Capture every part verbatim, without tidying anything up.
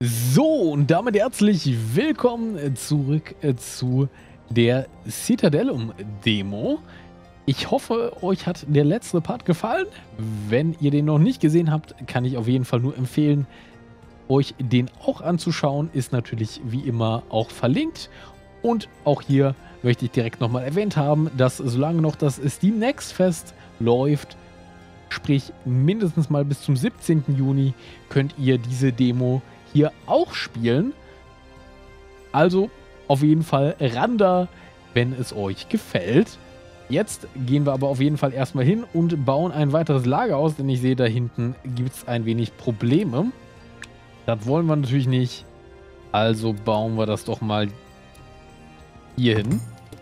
So, und damit herzlich willkommen zurück äh, zu der Citadellum-Demo. Ich hoffe, euch hat der letzte Part gefallen. Wenn ihr den noch nicht gesehen habt, kann ich auf jeden Fall nur empfehlen, euch den auch anzuschauen. Ist natürlich wie immer auch verlinkt. Und auch hier möchte ich direkt nochmal erwähnt haben, dass solange noch das Steam Next Fest läuft, sprich mindestens mal bis zum siebzehnten Juni, könnt ihr diese Demo hier auch spielen. Also auf jeden Fall ran da, wenn es euch gefällt. Jetzt gehen wir aber auf jeden Fall erstmal hin und bauen ein weiteres Lager aus, denn ich sehe, da hinten gibt es ein wenig Probleme. Das wollen wir natürlich nicht. Also bauen wir das doch mal hier hin.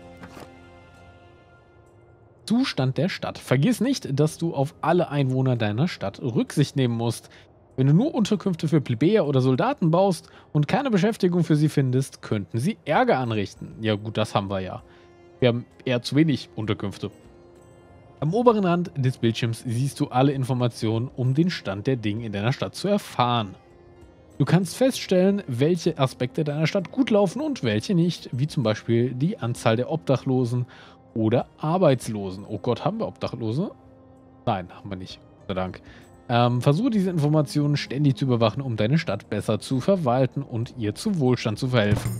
Zustand der Stadt. Vergiss nicht, dass du auf alle Einwohner deiner Stadt Rücksicht nehmen musst. Wenn du nur Unterkünfte für Plebejer oder Soldaten baust und keine Beschäftigung für sie findest, könnten sie Ärger anrichten. Ja gut, das haben wir ja. Wir haben eher zu wenig Unterkünfte. Am oberen Rand des Bildschirms siehst du alle Informationen, um den Stand der Dinge in deiner Stadt zu erfahren. Du kannst feststellen, welche Aspekte deiner Stadt gut laufen und welche nicht, wie zum Beispiel die Anzahl der Obdachlosen oder Arbeitslosen. Oh Gott, haben wir Obdachlose? Nein, haben wir nicht. Gott sei Dank. Ähm, versuche diese Informationen ständig zu überwachen, um deine Stadt besser zu verwalten und ihr zu Wohlstand zu verhelfen.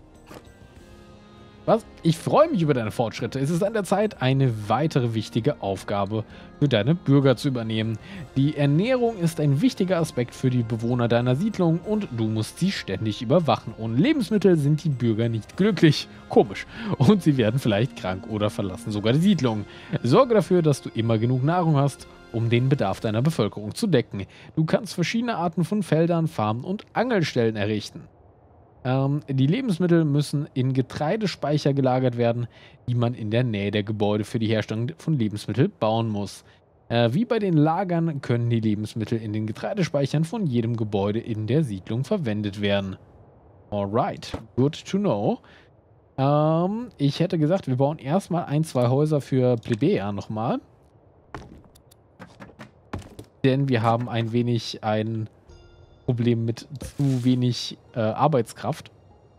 Was? Ich freue mich über deine Fortschritte. Es ist an der Zeit, eine weitere wichtige Aufgabe für deine Bürger zu übernehmen. Die Ernährung ist ein wichtiger Aspekt für die Bewohner deiner Siedlung und du musst sie ständig überwachen. Ohne Lebensmittel sind die Bürger nicht glücklich. Komisch. Und sie werden vielleicht krank oder verlassen sogar die Siedlung. Sorge dafür, dass du immer genug Nahrung hast, um den Bedarf deiner Bevölkerung zu decken. Du kannst verschiedene Arten von Feldern, Farmen und Angelstellen errichten. Ähm, die Lebensmittel müssen in Getreidespeicher gelagert werden, die man in der Nähe der Gebäude für die Herstellung von Lebensmitteln bauen muss. Äh, wie bei den Lagern können die Lebensmittel in den Getreidespeichern von jedem Gebäude in der Siedlung verwendet werden. Alright, good to know. Ähm, ich hätte gesagt, wir bauen erstmal ein, zwei Häuser für Plebejer nochmal. Denn wir haben ein wenig ein Problem mit zu wenig äh, Arbeitskraft.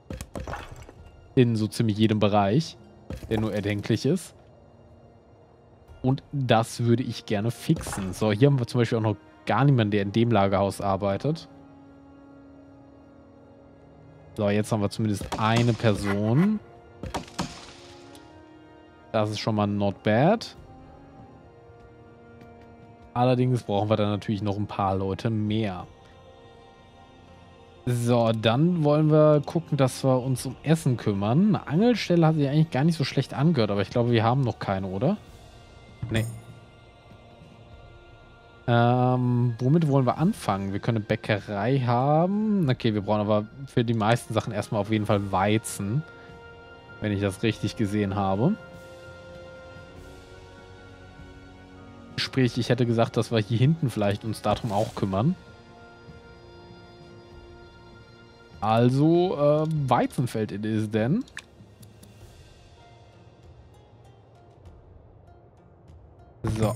In so ziemlich jedem Bereich, der nur erdenklich ist. Und das würde ich gerne fixen. So, hier haben wir zum Beispiel auch noch gar niemanden, der in dem Lagerhaus arbeitet. So, jetzt haben wir zumindest eine Person. Das ist schon mal not bad. Allerdings brauchen wir dann natürlich noch ein paar Leute mehr. So, dann wollen wir gucken, dass wir uns um Essen kümmern. Eine Angelstelle hat sich eigentlich gar nicht so schlecht angehört, aber ich glaube, wir haben noch keine, oder? Nee. Ähm, womit wollen wir anfangen? Wir können eine Bäckerei haben. Okay, wir brauchen aber für die meisten Sachen erstmal auf jeden Fall Weizen. Wenn ich das richtig gesehen habe. Sprich, ich hätte gesagt, dass wir hier hinten vielleicht uns darum auch kümmern. Also, äh, Weizenfeld it is denn. So.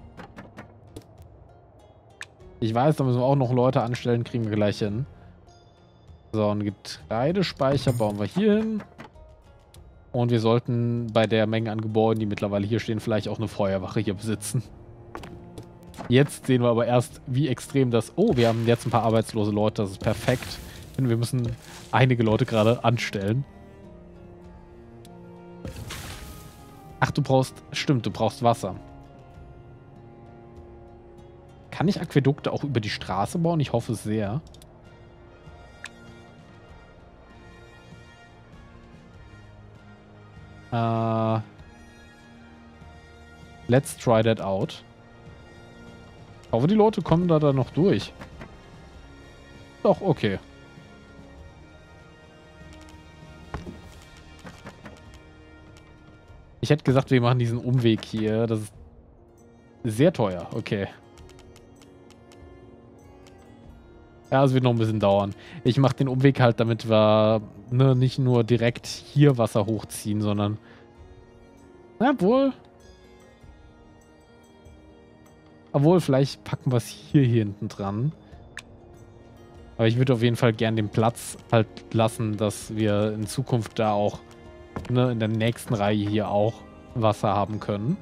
Ich weiß, da müssen wir auch noch Leute anstellen, kriegen wir gleich hin. So, einen Getreidespeicher bauen wir hier hin. Und wir sollten bei der Menge an Gebäuden, die mittlerweile hier stehen, vielleicht auch eine Feuerwache hier besitzen. Jetzt sehen wir aber erst, wie extrem das... Oh, wir haben jetzt ein paar arbeitslose Leute, das ist perfekt. Wir müssen einige Leute gerade anstellen. Ach, du brauchst... Stimmt, du brauchst Wasser. Kann ich Aquädukte auch über die Straße bauen? Ich hoffe es sehr. Äh... Let's try that out. Ich hoffe, die Leute kommen da dann noch durch. Doch, okay. Ich hätte gesagt, wir machen diesen Umweg hier. Das ist sehr teuer. Okay. Ja, es wird noch ein bisschen dauern. Ich mache den Umweg halt, damit wir ne, nicht nur direkt hier Wasser hochziehen, sondern... Na wohl... Obwohl, vielleicht packen wir es hier, hier hinten dran. Aber ich würde auf jeden Fall gern den Platz halt lassen, dass wir in Zukunft da auch, ne, in der nächsten Reihe hier auch Wasser haben können.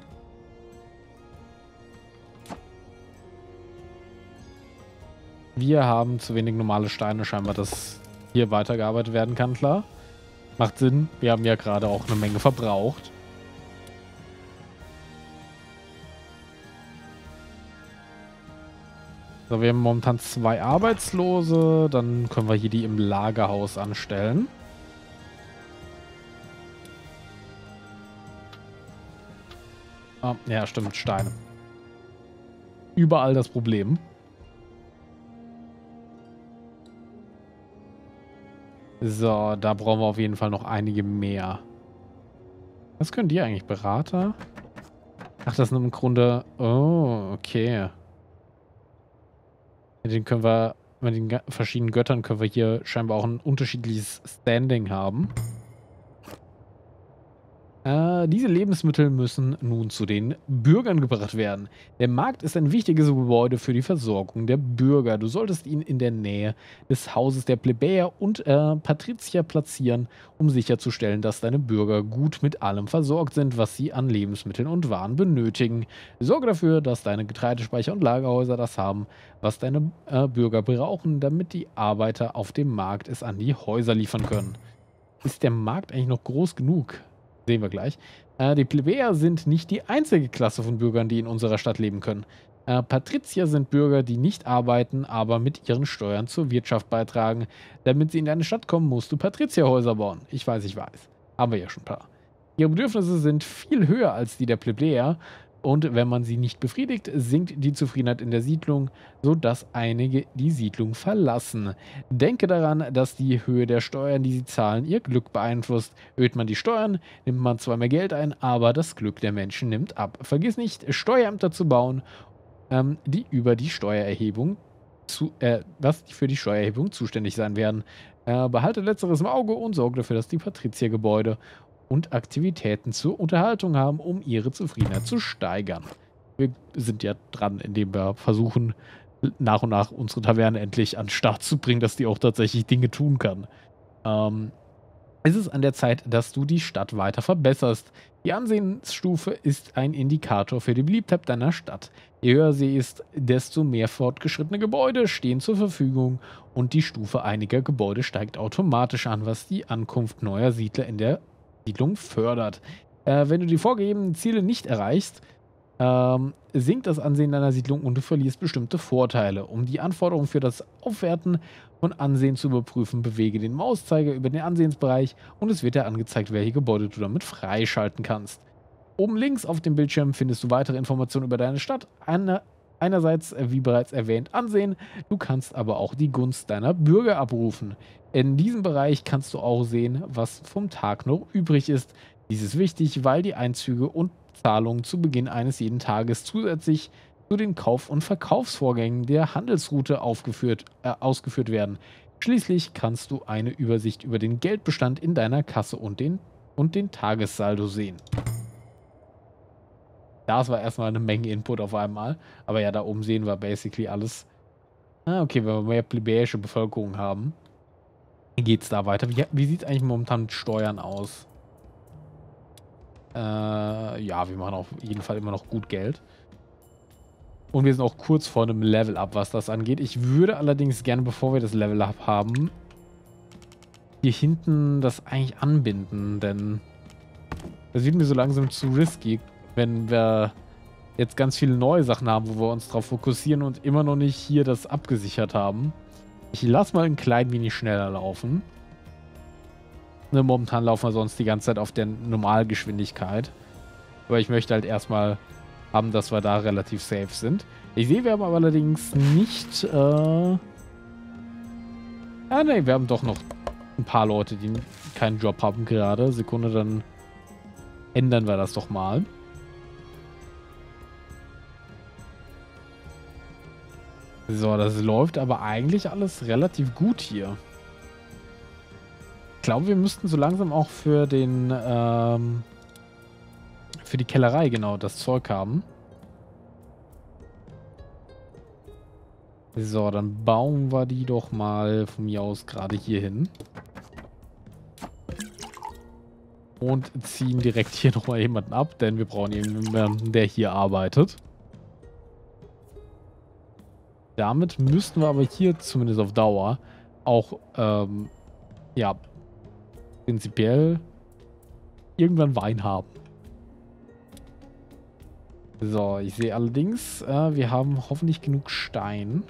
Wir haben zu wenig normale Steine scheinbar, dass hier weitergearbeitet werden kann, klar. Macht Sinn. Wir haben ja gerade auch eine Menge verbraucht. So, wir haben momentan zwei Arbeitslose. Dann können wir hier die im Lagerhaus anstellen. Ah, ja, stimmt, Steine. Überall das Problem. So, da brauchen wir auf jeden Fall noch einige mehr. Was können die eigentlich? Berater? Ach, das sind im Grunde... Oh, okay. Mit denen können wir... Mit den verschiedenen Göttern können wir hier scheinbar auch ein unterschiedliches Standing haben. Äh, diese Lebensmittel müssen nun zu den Bürgern gebracht werden. Der Markt ist ein wichtiges Gebäude für die Versorgung der Bürger. Du solltest ihn in der Nähe des Hauses der Plebejer und äh, Patrizier platzieren, um sicherzustellen, dass deine Bürger gut mit allem versorgt sind, was sie an Lebensmitteln und Waren benötigen. Sorge dafür, dass deine Getreidespeicher und Lagerhäuser das haben, was deine äh, Bürger brauchen, damit die Arbeiter auf dem Markt es an die Häuser liefern können. Ist der Markt eigentlich noch groß genug? Sehen wir gleich. Äh, die Plebejer sind nicht die einzige Klasse von Bürgern, die in unserer Stadt leben können. Äh, Patrizier sind Bürger, die nicht arbeiten, aber mit ihren Steuern zur Wirtschaft beitragen. Damit sie in deine Stadt kommen, musst du Patrizierhäuser bauen. Ich weiß, ich weiß. Haben wir ja schon ein paar. Ihre Bedürfnisse sind viel höher als die der Plebejer. Und wenn man sie nicht befriedigt, sinkt die Zufriedenheit in der Siedlung, sodass einige die Siedlung verlassen. Denke daran, dass die Höhe der Steuern, die sie zahlen, ihr Glück beeinflusst. Erhöht man die Steuern, nimmt man zwar mehr Geld ein, aber das Glück der Menschen nimmt ab. Vergiss nicht, Steuerämter zu bauen, ähm, die über die Steuererhebung zu, äh, was für die Steuererhebung zuständig sein werden. Äh, behalte letzteres im Auge und sorge dafür, dass die Patriziergebäude und Aktivitäten zur Unterhaltung haben, um ihre Zufriedenheit zu steigern. Wir sind ja dran, indem wir versuchen, nach und nach unsere Taverne endlich an den Start zu bringen, dass die auch tatsächlich Dinge tun kann. Ähm, es ist an der Zeit, dass du die Stadt weiter verbesserst. Die Ansehensstufe ist ein Indikator für die Beliebtheit deiner Stadt. Je höher sie ist, desto mehr fortgeschrittene Gebäude stehen zur Verfügung und die Stufe einiger Gebäude steigt automatisch an, was die Ankunft neuer Siedler in der Siedlung fördert. Äh, wenn du die vorgegebenen Ziele nicht erreichst, ähm, sinkt das Ansehen deiner Siedlung und du verlierst bestimmte Vorteile. Um die Anforderungen für das Aufwerten von Ansehen zu überprüfen, bewege den Mauszeiger über den Ansehensbereich und es wird dir angezeigt, welche Gebäude du damit freischalten kannst. Oben links auf dem Bildschirm findest du weitere Informationen über deine Stadt. Eine, einerseits, wie bereits erwähnt, Ansehen. Du kannst aber auch die Gunst deiner Bürger abrufen. In diesem Bereich kannst du auch sehen, was vom Tag noch übrig ist. Dies ist wichtig, weil die Einzüge und Zahlungen zu Beginn eines jeden Tages zusätzlich zu den Kauf- und Verkaufsvorgängen der Handelsroute aufgeführt, äh, ausgeführt werden. Schließlich kannst du eine Übersicht über den Geldbestand in deiner Kasse und den, und den Tagessaldo sehen. Das war erstmal eine Menge Input auf einmal. Aber ja, da oben sehen wir basically alles. Ah, okay, wenn wir mehr plebejische Bevölkerung haben, geht es da weiter. Wie, wie sieht es eigentlich momentan mit Steuern aus? Äh, ja, wir machen auf jeden Fall immer noch gut Geld. Und wir sind auch kurz vor einem Level-Up, was das angeht. Ich würde allerdings gerne, bevor wir das Level-Up haben, hier hinten das eigentlich anbinden, denn das wird mir so langsam zu risky, wenn wir jetzt ganz viele neue Sachen haben, wo wir uns drauf fokussieren und immer noch nicht hier das abgesichert haben. Ich lasse mal ein klein wenig schneller laufen. Ne, momentan laufen wir sonst die ganze Zeit auf der Normalgeschwindigkeit. Aber ich möchte halt erstmal haben, dass wir da relativ safe sind. Ich sehe, wir haben aber allerdings nicht... Äh ah, ne, wir haben doch noch ein paar Leute, die keinen Job haben gerade. Sekunde, dann ändern wir das doch mal. So, das läuft aber eigentlich alles relativ gut hier. Ich glaube, wir müssten so langsam auch für den, ähm, für die Kellerei genau das Zeug haben. So, dann bauen wir die doch mal von mir aus gerade hier hin. Und ziehen direkt hier nochmal jemanden ab, denn wir brauchen jemanden, der hier arbeitet. Damit müssten wir aber hier zumindest auf Dauer auch, ähm, ja, prinzipiell irgendwann Wein haben. So, ich sehe allerdings, äh, wir haben hoffentlich genug Stein.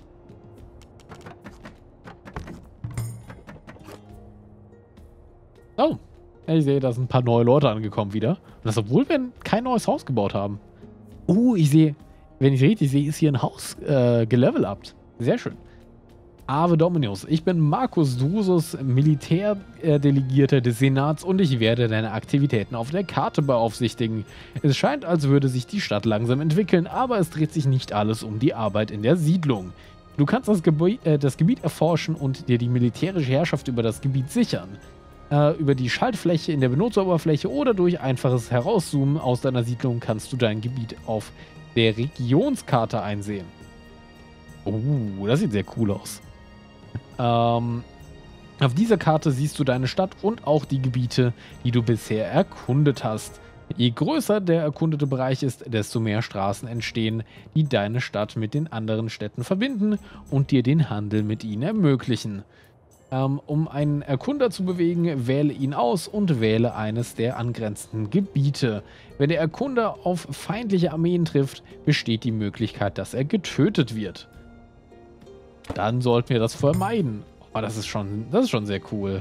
Oh, ich sehe, da sind ein paar neue Leute angekommen wieder. Und das, obwohl wir kein neues Haus gebaut haben. Oh, ich sehe, wenn ich richtig sehe, ist hier ein Haus äh, gelevelt. Sehr schön. Ave Dominus, ich bin Marcus Drusus, Militärdelegierter des Senats und ich werde deine Aktivitäten auf der Karte beaufsichtigen. Es scheint, als würde sich die Stadt langsam entwickeln, aber es dreht sich nicht alles um die Arbeit in der Siedlung. Du kannst das, Gebä äh, das Gebiet erforschen und dir die militärische Herrschaft über das Gebiet sichern. Äh, über die Schaltfläche in der Benutzeroberfläche oder durch einfaches Herauszoomen aus deiner Siedlung kannst du dein Gebiet auf der Regionskarte einsehen. Oh, das sieht sehr cool aus. Ähm, auf dieser Karte siehst du deine Stadt und auch die Gebiete, die du bisher erkundet hast. Je größer der erkundete Bereich ist, desto mehr Straßen entstehen, die deine Stadt mit den anderen Städten verbinden und dir den Handel mit ihnen ermöglichen. Ähm, um einen Erkunder zu bewegen, wähle ihn aus und wähle eines der angrenzenden Gebiete. Wenn der Erkunder auf feindliche Armeen trifft, besteht die Möglichkeit, dass er getötet wird. Dann sollten wir das vermeiden. Aber das ist schon, das ist schon sehr cool.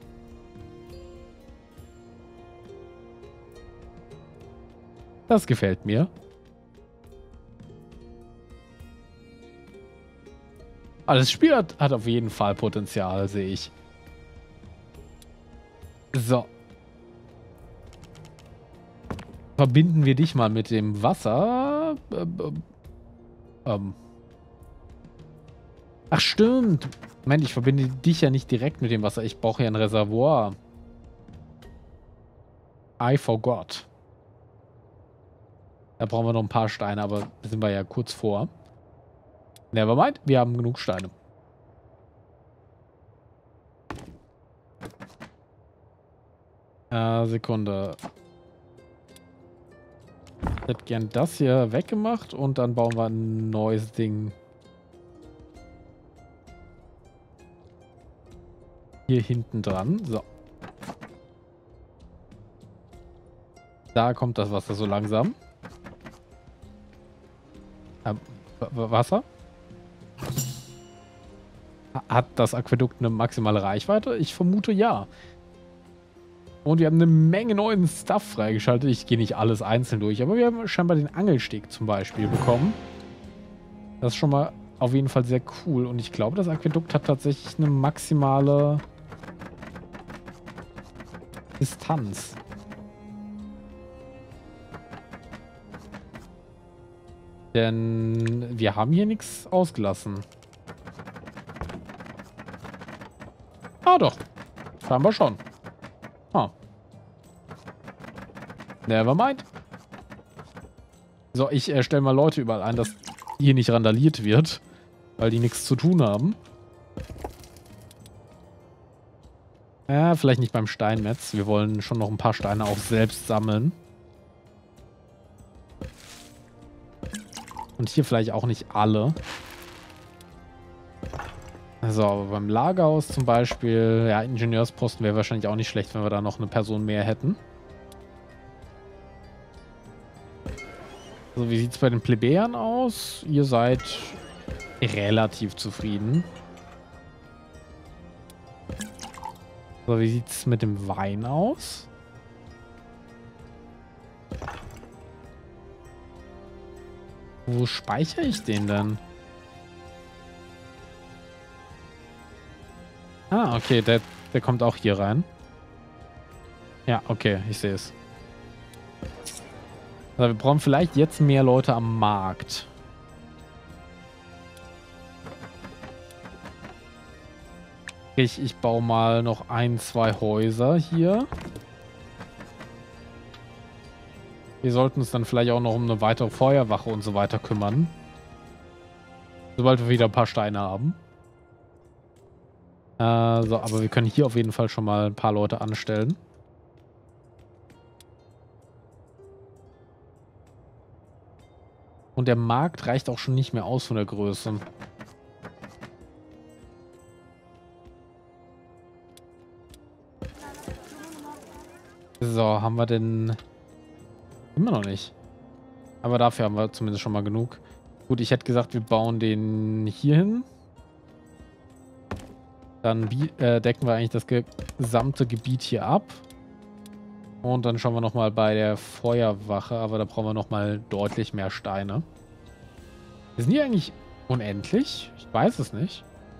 Das gefällt mir. Aber das Spiel hat, hat auf jeden Fall Potenzial, sehe ich. So. Verbinden wir dich mal mit dem Wasser. Ähm, ähm. Ach, stimmt. Moment, ich verbinde dich ja nicht direkt mit dem Wasser. Ich brauche ja ein Reservoir. I forgot. Da brauchen wir noch ein paar Steine, aber da sind wir ja kurz vor. Nevermind, wir haben genug Steine. Äh, Sekunde. Ich hätte gern das hier weggemacht und dann bauen wir ein neues Ding. Hier hinten dran. So. Da kommt das Wasser so langsam. Ähm, Wasser? Hat das Aquädukt eine maximale Reichweite? Ich vermute ja. Und wir haben eine Menge neuen Stuff freigeschaltet. Ich gehe nicht alles einzeln durch, aber wir haben scheinbar den Angelsteg zum Beispiel bekommen. Das ist schon mal auf jeden Fall sehr cool. Und ich glaube, das Aquädukt hat tatsächlich eine maximale Distanz. Denn wir haben hier nichts ausgelassen. Ah, doch. Scheinbar schon. Ah. Nevermind. So, ich äh, stelle mal Leute überall ein, dass hier nicht randaliert wird, weil die nichts zu tun haben. Ja, vielleicht nicht beim Steinmetz. Wir wollen schon noch ein paar Steine auch selbst sammeln. Und hier vielleicht auch nicht alle. So, aber beim Lagerhaus zum Beispiel, ja, Ingenieursposten wäre wahrscheinlich auch nicht schlecht, wenn wir da noch eine Person mehr hätten. So, wie sieht es bei den Plebejern aus? Ihr seid relativ zufrieden. So, wie sieht es mit dem Wein aus? Wo speichere ich den denn? Ah, okay, der, der kommt auch hier rein. Ja, okay, ich sehe es. Also wir brauchen vielleicht jetzt mehr Leute am Markt. Ich, ich baue mal noch ein, zwei Häuser hier. Wir sollten uns dann vielleicht auch noch um eine weitere Feuerwache und so weiter kümmern. Sobald wir wieder ein paar Steine haben. Äh, so, aber wir können hier auf jeden Fall schon mal ein paar Leute anstellen. Und der Markt reicht auch schon nicht mehr aus von der Größe. So, haben wir denn... Immer noch nicht. Aber dafür haben wir zumindest schon mal genug. Gut, ich hätte gesagt, wir bauen den hier hin. Dann äh, decken wir eigentlich das gesamte Gebiet hier ab. Und dann schauen wir nochmal bei der Feuerwache. Aber da brauchen wir nochmal deutlich mehr Steine. Sind die eigentlich unendlich? Ich weiß es nicht.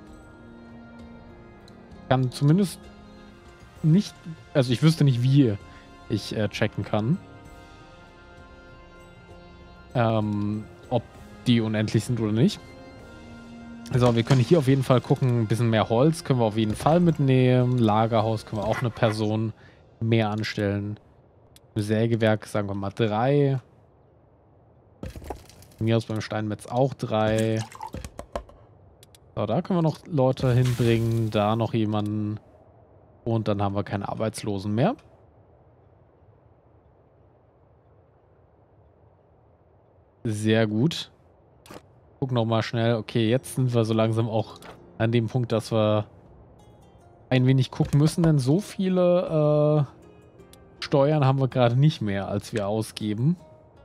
Ich kann zumindest nicht... Also ich wüsste nicht, wie ich äh, checken kann. Ähm, ob die unendlich sind oder nicht. Also wir können hier auf jeden Fall gucken, ein bisschen mehr Holz können wir auf jeden Fall mitnehmen. Lagerhaus können wir auch eine Person mehr anstellen. Sägewerk, sagen wir mal drei. Mir aus beim Steinmetz auch drei. So, da können wir noch Leute hinbringen. Da noch jemanden. Und dann haben wir keine Arbeitslosen mehr. Sehr gut. Guck noch mal schnell. Okay, jetzt sind wir so langsam auch an dem Punkt, dass wir ein wenig gucken müssen, denn so viele äh, Steuern haben wir gerade nicht mehr, als wir ausgeben.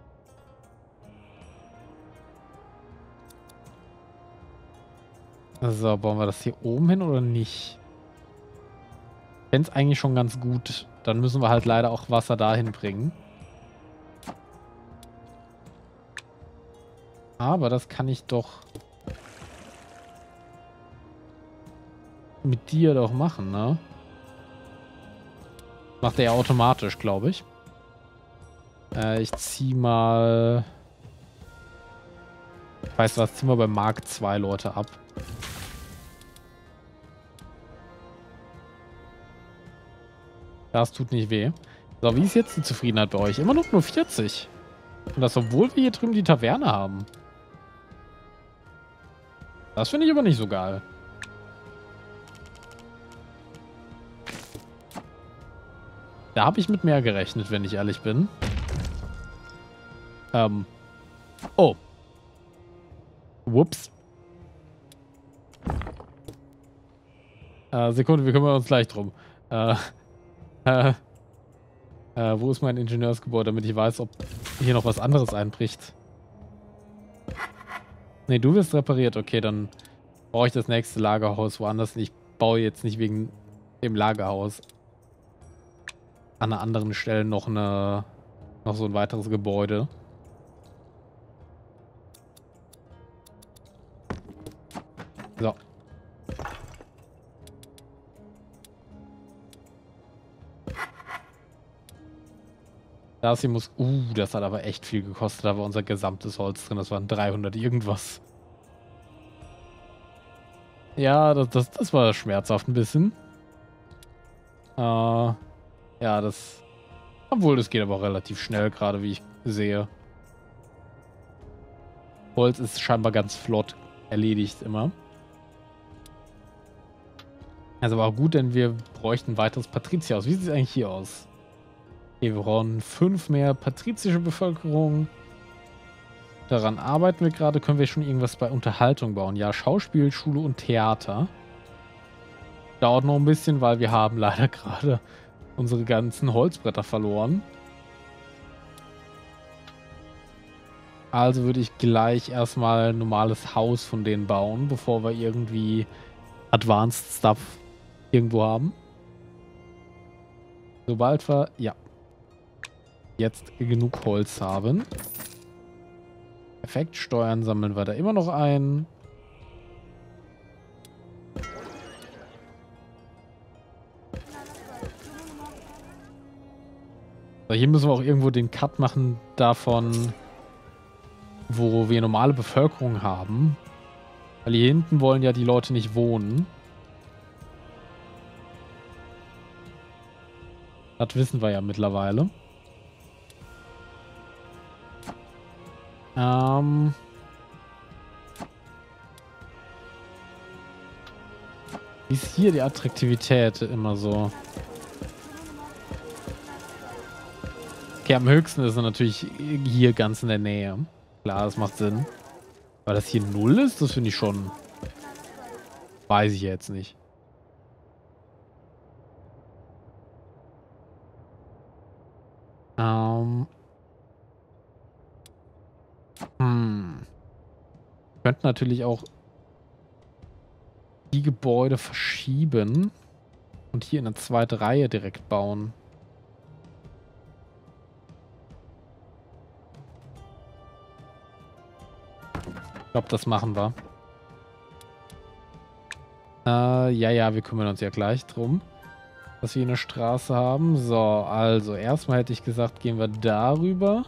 So, bauen wir das hier oben hin oder nicht? Ich fände es eigentlich schon ganz gut. Dann müssen wir halt leider auch Wasser dahin bringen. Aber das kann ich doch mit dir doch machen, ne? Macht er ja automatisch, glaube ich. Äh, ich zieh mal... Weißt du was, ziehen wir bei Mark zwei Leute ab. Das tut nicht weh. So, wie ist jetzt die Zufriedenheit bei euch? Immer noch nur vierzig. Und das, obwohl wir hier drüben die Taverne haben. Das finde ich aber nicht so geil. Da habe ich mit mehr gerechnet, wenn ich ehrlich bin. Ähm. Oh. Whoops. Äh, Sekunde, wir kümmern uns gleich drum. Äh. Äh. Äh, wo ist mein Ingenieursgebäude, damit ich weiß, ob hier noch was anderes einbricht? Ne, du wirst repariert. Okay, dann brauche ich das nächste Lagerhaus woanders. Ich baue jetzt nicht wegen dem Lagerhaus an einer anderen Stelle noch eine noch so ein weiteres Gebäude. So. Das hier muss... Uh, das hat aber echt viel gekostet. Da war unser gesamtes Holz drin. Das waren dreihundert irgendwas. Ja, das, das, das war schmerzhaft ein bisschen. Äh, ja, das... Obwohl, das geht aber auch relativ schnell, gerade wie ich sehe. Holz ist scheinbar ganz flott erledigt immer. Also war gut, denn wir bräuchten ein weiteres Patrizierhaus. Wie sieht es eigentlich hier aus? Okay, wir brauchen fünf mehr patrizische Bevölkerung. Daran arbeiten wir gerade. Können wir schon irgendwas bei Unterhaltung bauen? Ja, Schauspiel, Schule und Theater. Dauert noch ein bisschen, weil wir haben leider gerade unsere ganzen Holzbretter verloren. Also würde ich gleich erstmal ein normales Haus von denen bauen, bevor wir irgendwie Advanced Stuff irgendwo haben. Sobald wir, ja, jetzt genug Holz haben. Perfekt, Steuern sammeln wir da immer noch ein. So, hier müssen wir auch irgendwo den Cut machen davon, wo wir normale Bevölkerung haben. Weil hier hinten wollen ja die Leute nicht wohnen. Das wissen wir ja mittlerweile. Ähm. Wie ist hier die Attraktivität immer so? Okay, am höchsten ist er natürlich hier ganz in der Nähe. Klar, das macht Sinn. Aber dass hier null ist, das finde ich schon... Weiß ich jetzt nicht. Ähm... Hm. Wir könnten natürlich auch die Gebäude verschieben und hier in eine zweite Reihe direkt bauen. Ich glaube, das machen wir. Äh, ja, ja, wir kümmern uns ja gleich drum, dass wir eine Straße haben. So, also erstmal hätte ich gesagt, gehen wir darüber.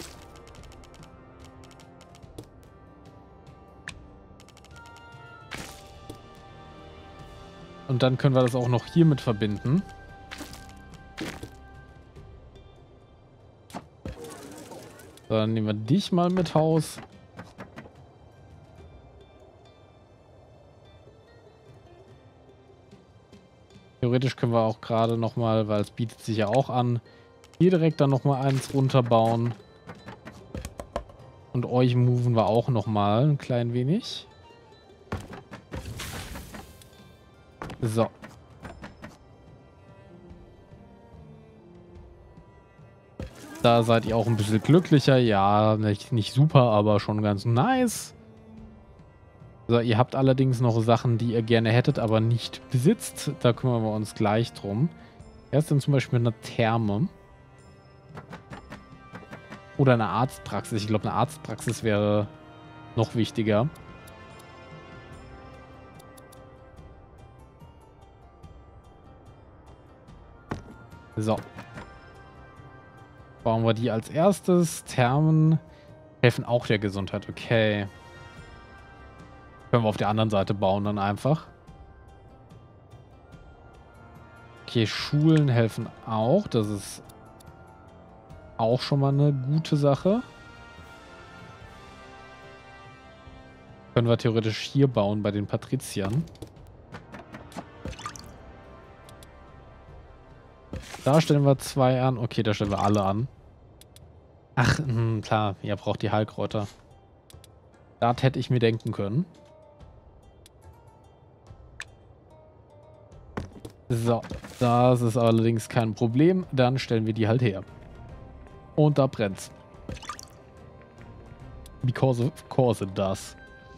Und dann können wir das auch noch hier mit verbinden. So, dann nehmen wir dich mal mit Haus. Theoretisch können wir auch gerade nochmal, weil es bietet sich ja auch an, hier direkt dann nochmal eins runterbauen. Und euch moven wir auch nochmal ein klein wenig. So. Da seid ihr auch ein bisschen glücklicher. Ja, nicht, nicht super, aber schon ganz nice. So, ihr habt allerdings noch Sachen, die ihr gerne hättet, aber nicht besitzt. Da kümmern wir uns gleich drum. Erst dann zum Beispiel mit einer Therme. Oder eine Arztpraxis. Ich glaube, eine Arztpraxis wäre noch wichtiger. So. Bauen wir die als erstes. Thermen helfen auch der Gesundheit. Okay. Können wir auf der anderen Seite bauen dann einfach. Okay, Schulen helfen auch. Das ist auch schon mal eine gute Sache. Können wir theoretisch hier bauen bei den Patriziern. Da stellen wir zwei an. Okay, da stellen wir alle an. Ach, mh, klar. Ihr braucht die Heilkräuter. Das hätte ich mir denken können. So, das ist allerdings kein Problem. Dann stellen wir die halt her. Und da brennt's. Because of course it does.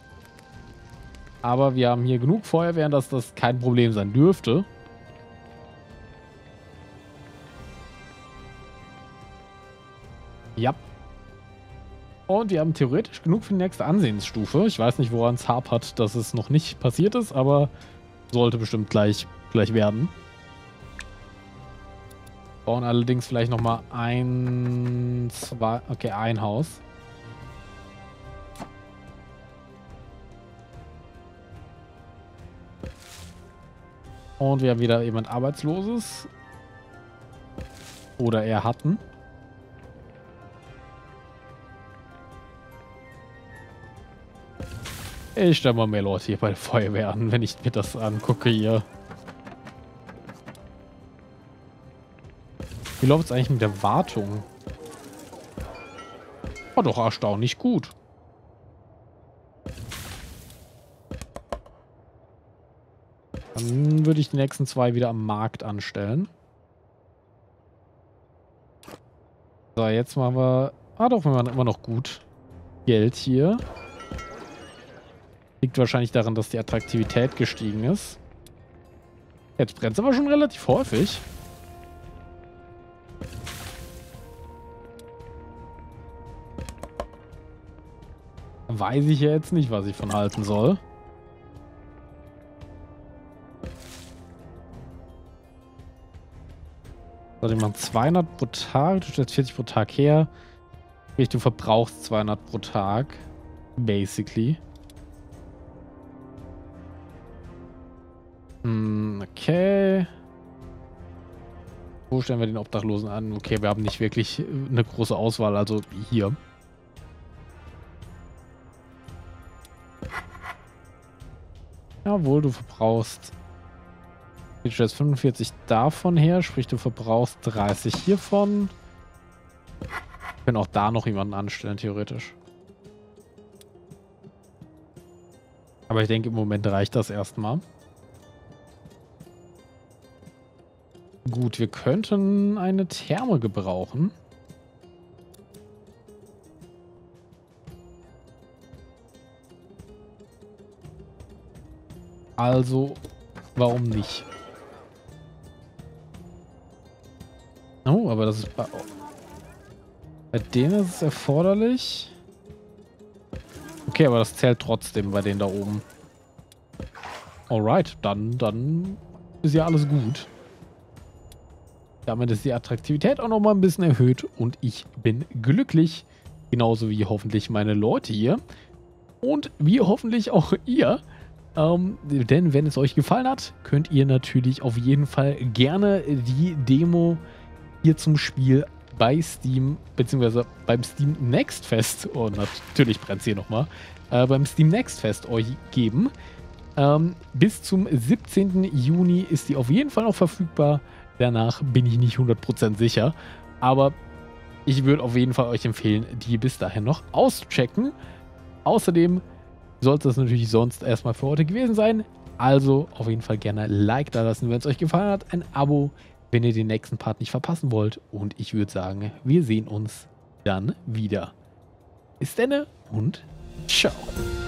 Aber wir haben hier genug Feuerwehren, dass das kein Problem sein dürfte. Ja. Und wir haben theoretisch genug für die nächste Ansehensstufe. Ich weiß nicht, woran es hapert, dass es noch nicht passiert ist, aber sollte bestimmt gleich, gleich werden. Bauen allerdings vielleicht nochmal ein, zwei, okay, ein Haus. Und wir haben wieder jemand Arbeitsloses. Oder er hatten. Ich stelle mal mehr Leute hier bei der Feuerwehr an, wenn ich mir das angucke hier. Wie läuft es eigentlich mit der Wartung? Oh, doch erstaunlich gut. Dann würde ich die nächsten zwei wieder am Markt anstellen. So, jetzt machen wir... Ah doch, wir machen immer noch gut Geld hier. Liegt wahrscheinlich daran, dass die Attraktivität gestiegen ist. Jetzt brennt es aber schon relativ häufig. Weiß ich ja jetzt nicht, was ich von halten soll. So, die machen zweihundert pro Tag. Du stellst vierzig pro Tag her. Sprich, du verbrauchst zweihundert pro Tag. Basically. Hm, okay. Wo stellen wir den Obdachlosen an? Okay, wir haben nicht wirklich eine große Auswahl, also hier. Jawohl, du verbrauchst Du stellst fünfundvierzig davon her, sprich du verbrauchst dreißig hiervon. Wir können auch da noch jemanden anstellen, theoretisch. Aber ich denke, im Moment reicht das erstmal. Gut, wir könnten eine Therme gebrauchen. Also, warum nicht? Oh, aber das ist bei, bei denen ist es erforderlich. Okay, aber das zählt trotzdem bei denen da oben. Alright, dann, dann ist ja alles gut. Damit ist die Attraktivität auch nochmal ein bisschen erhöht und ich bin glücklich. Genauso wie hoffentlich meine Leute hier. Und wie hoffentlich auch ihr. Ähm, denn wenn es euch gefallen hat, könnt ihr natürlich auf jeden Fall gerne die Demo hier zum Spiel bei Steam, beziehungsweise beim Steam Next Fest, oh natürlich brennt es hier nochmal, äh, beim Steam Next Fest euch geben. Ähm, bis zum siebzehnten Juni ist die auf jeden Fall noch verfügbar. Danach bin ich nicht hundert Prozent sicher. Aber ich würde auf jeden Fall euch empfehlen, die bis dahin noch auszuchecken. Außerdem sollte es natürlich sonst erstmal für heute gewesen sein. Also auf jeden Fall gerne ein Like da lassen, wenn es euch gefallen hat. Ein Abo, wenn ihr den nächsten Part nicht verpassen wollt. Und ich würde sagen, wir sehen uns dann wieder. Bis denne und ciao.